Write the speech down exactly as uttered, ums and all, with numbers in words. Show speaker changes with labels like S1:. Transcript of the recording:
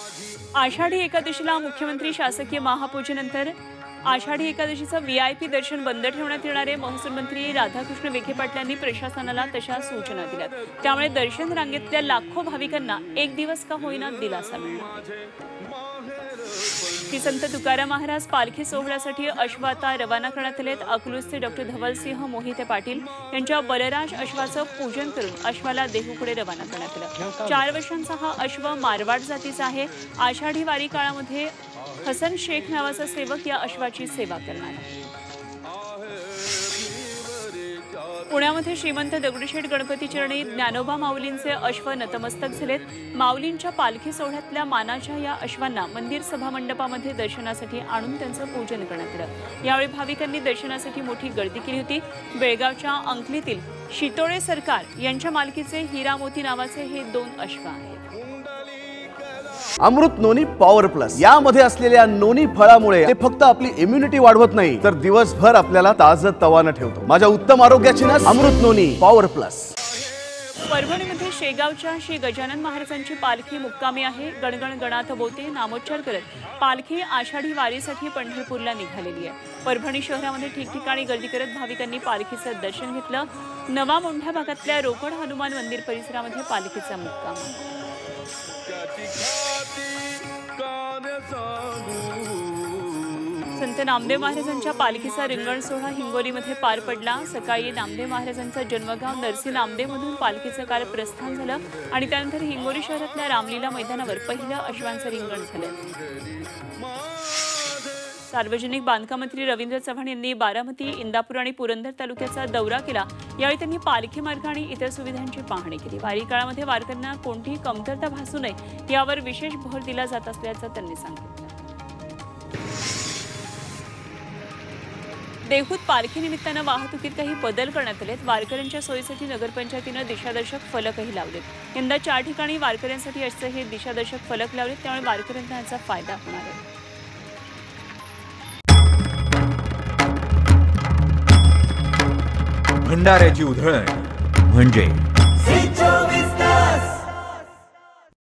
S1: आषाढी एकादशीला मुख्यमंत्री शासकीय महापूजेनंतर आषाढी एकादशीचं व्हीआयपी दर्शन बंद ठेवण्यात येणार आहे। महसूल मंत्री राधाकृष्ण विखे पाटील यांनी प्रशासनाला तशा सूचना दिल्यात। त्यामुळे दर्शन रांगेतल्या लाखो भाविकांना एक दिवस का होईना दिलासा मिळणार। संत तुकाराम महाराज पालखी सोहळ्यासाठी अश्व आता रवाना करण्यात आलेत। अकलूजचे डॉक्टर धवलसिंह मोहिते पाटील यांच्या बलराज अश्वाचं पूजन करून अश्वाला देहूकडे रवाना करण्यात आलं। चार वर्षांचा हा अश्व मारवाड जातीचा आहे। आषाढी वारी काळामध्ये हसन शेख नावाचा सेवक या अश्वाची सेवा करणार आहे। पुण्यामध्ये श्रीमंत दगडूशेठ गणपती चरणी ज्ञानोबा माऊलींचे अश्व नतमस्तक झालेत। माऊलींच्या पालखी सोहळ्यातल्या मानाच्या या अश्वांना मंदिर सभा मंडपामध्ये दर्शनासाठी आणून त्यांचं पूजन करण्यात आलं। यावेळी भाविकांनी दर्शनासाठी मोठी गर्दी केली होती। बेळगावच्या अंकलीतील शितोळे सरकार यांच्या मालकीचे हिरामोती नावाचे हे दोन अश्व आहेत।
S2: अमृत नोनी पॉवर प्लस यामध्ये असलेल्या नोनी फळामुळे ते फक्त आपली इम्युनिटी वाढवत नाही तर दिवसभर आपल्याला ताजं तवानं ठेवतो। माझ्या उत्तम आरोग्याची ना अमृत नोनी पॉवर प्लस।
S1: परभणीमध्ये शेगावच्या श्री गजानन महाराजांची पालखी मुक्कामी आहे। गणगण गणात बोते नामोच्चार करत पालखी आषाढी वारीसाठी पंढरपूरला निघालेली आहे। परभणी शहरामध्ये ठिकठिकाणी गर्दी करत भाविकांनी पालखीचं दर्शन घेतलं। नवा मोंढा भागातल्या रोकड हनुमान मंदिर परिसरामध्ये पालखीचा मुक्काम आहे। संत नामदेव महाराजांच्या पालखीचा रिंगण सोहळा हिंगोलीमध्ये पार पडला। सकाळी नामदेव महाराजांचा जन्मगाव नरसी नामदेवमधून पालखीचं काल प्रस्थान झालं आणि त्यानंतर हिंगोली शहरातल्या रामलीला मैदानावर पहिलं अश्वांचं रिंगण झालं। सार्वजनिक बांधकाम मंत्री रवींद्र चव्हाण यांनी बारामती, इंदापूर आणि पुरंदर तालुक्याचा दौरा केला। यावेळी त्यांनी पालखी मार्ग आणि इतर सुविधांची पाहणी केली। वारी काळामध्ये वारकऱ्यांना कोणतीही कमतरता भासू नये यावर विशेष भर दिला जात असल्याचं त्यांनी सांगितलं। देहूत पालखी निमित्तानं वाहतुकीत काही बदल करण्यात आलेत। वारकऱ्यांच्या सोयीसाठी नगरपंचायतीनं दिशादर्शक फलकही लावलेत। यंदा चार ठिकाणी वारकऱ्यांसाठी असं हे दिशादर्शक फलक लावलेत, त्यामुळे वारकऱ्यांना याचा फायदा होणार आहे।
S3: भंडाऱ्याची उधळण म्हणजे